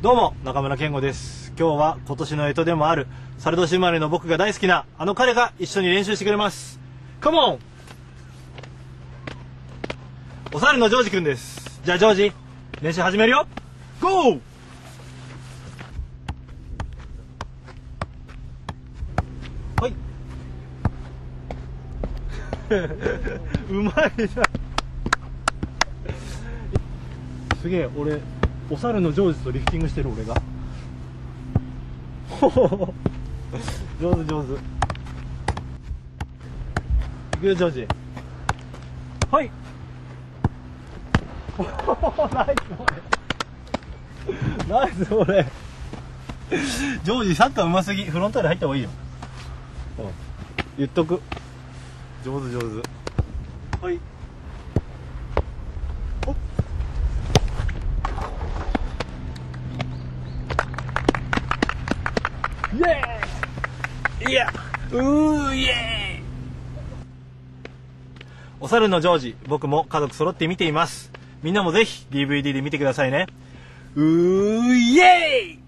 どうも中村健吾です。今日は今年の干支でもある猿年生まれの僕が大好きなあの彼が一緒に練習してくれます。カモン。お猿のジョージくんです。じゃあジョージ練習始めるよ。ゴー。はい。うまいな。すげえ、俺お猿のジョージとリフティングしてる俺が。上手上手。いくよジョージ。はい。ナイスボレー。ナイスボレー。ジョージサッカーうますぎ。フロンターレ入った方がいいよ。言っとく。上手上手。はい。イエーイ。いや、イエーイ。お猿のジョージ、僕も家族揃って見ています。みんなもぜひ DVD で見てくださいね。イエーイ。